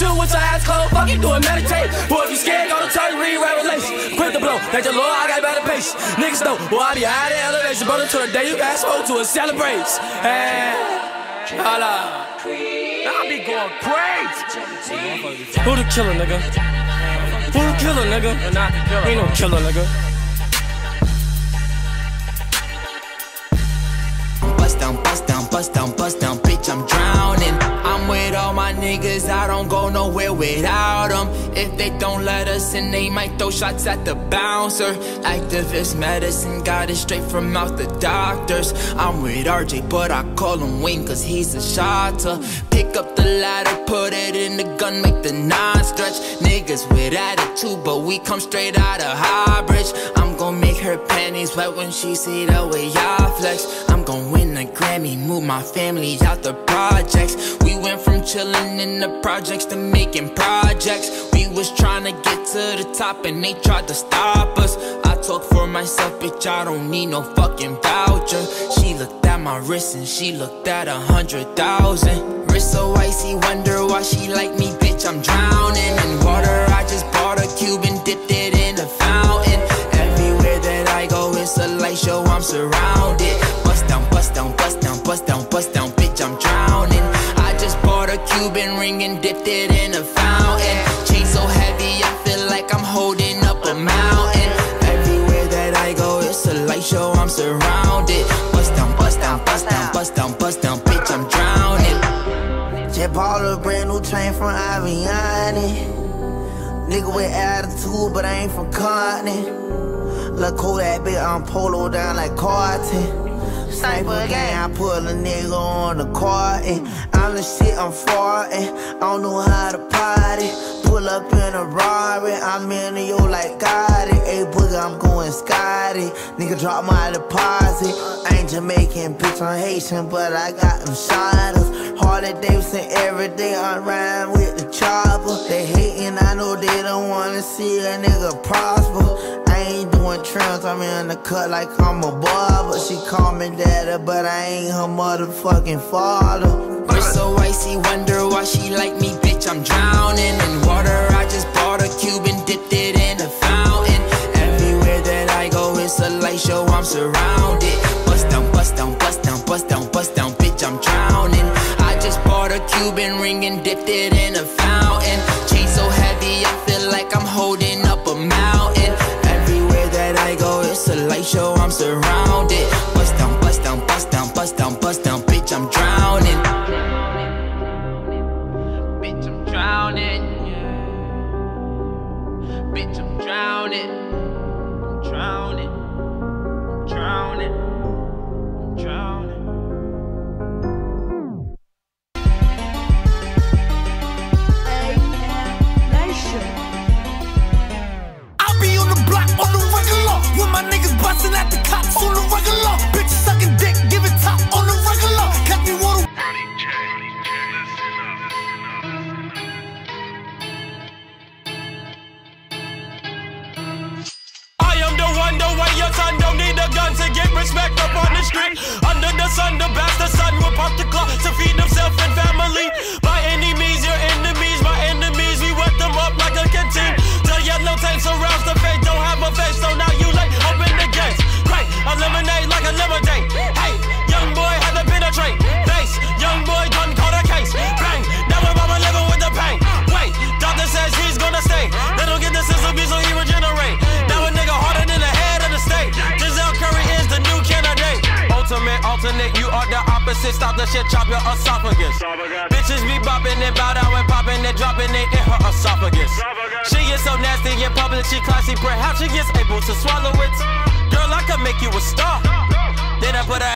Shoot with your eyes closed, fuck you doing meditate. Boy, if you scared, go to church, read Revelation. Quick to blow, thank the Lord, I got better patience. Niggas know, boy, I be high in elevation. Brother, to the day you got spoke to it, celebrates. And, holla. I be going crazy. Who the killer, nigga? Who the killer, nigga? Ain't no killer, nigga. Bust down, bust down, bust down, bust down, bitch, I'm drowning. I'm with all my niggas, I don't go nowhere without them. If they don't let us in, they might throw shots at the bouncer. Activist medicine, got it straight from out the doctors. I'm with RJ, but I call him Wayne, cause he's a shotter. Pick up the ladder, put it in the gun, make the nine stretch. Niggas with attitude, but we come straight out of Highbridge. I'm gon' make her panties wet when she see the way y'all flex. I'm gon' win a Grammy, move my family out the projects. We went from chillin' in the projects to making projects. We was tryna get to the top and they tried to stop us. I talk for myself, bitch, I don't need no fucking voucher. She looked at my wrist and she looked at 100,000. Wrist so icy, wonder why she like me, bitch, I'm drowning in water. I just bought a cube and dipped it in a fountain. Everywhere that I go, it's a light show, I'm surrounded. Bust down, bust down, bust down, bust down, bust down, bitch, I'm drowning. I just bought a Cuban ring and dipped it in a fountain. Chain so heavy, I feel like I'm holding up a mountain. Everywhere that I go, it's a light show, I'm surrounded. Bust down, bust down, bust down, bust down, bust down, bitch, I'm drowning. Just bought a brand new chain from Aviani. Nigga with attitude, but I ain't from Compton. Look cool that bitch, I'm polo down like Carton. Sniper gang, I put a nigga on the carton. I'm the shit, I'm farting. I don't know how to party. Pull up in a Rari, I'm in the yo like Gotti. Hey boogie, I'm going Scotty. Nigga drop my deposit. I ain't Jamaican, bitch, I'm Haitian, but I got them shotters. Harley Davidson every day, I ride with the chopper. They hating, I know they don't wanna see a nigga prosper. I ain't doing trims, I'm in the cut like I'm a barber. She call me daddy, but I ain't her motherfucking father. Wrist so icy, wonder why she like me, bitch, I'm drowning in water. I just bought a cube and dipped it in a fountain. Everywhere that I go, it's a light show, I'm surrounded. Bust down, bust down, bust down, bust down, bust down, bitch, I'm drowning. I just bought a Cuban ring and dipped it in a fountain. Chain so heavy, I feel like I'm holding up a mountain. Everywhere that I go, it's a light show, I'm surrounded. Bust down, bust down, bust down, bust down, bust down, bitch, I'm drowning. Bitch, I'm drowning. Bitch, I'm drowning. I'm drowning. I'm drowning. I'm drowning. I'll be on the block on the regular, with my niggas busting at the cops on the regular. Bitches sucking dick, giving top on the regular. Catch me water. I am the one, the way your son don't need a gun to get respect up on the street. Under the sun, the bastard son will pop the clock to feed himself and family. By any means, your enemies, my enemies, we wet them up like a canteen. The yellow tape surrounds the face, don't have a face, so now you late, open the gates. Great, eliminate like a lemonade. Hey, young boy had to penetrate. Face, young boy done caught a case. Bang, now my mama living with the pain. Wait, doctor says he's gonna stay. They don't get the sense of me, so he regenerate. Now a nigga harder than the head of the state. Giselle Curry is the new candidate. Ultimate, alternate, you are the opposite. Stop the shit, chop your esophagus. Bitches be bopping and bow down and popping and dropping it in her esophagus. She is so nasty in public, she classy, perhaps she gets able to swallow it. Girl, I could make you a star. Then I put her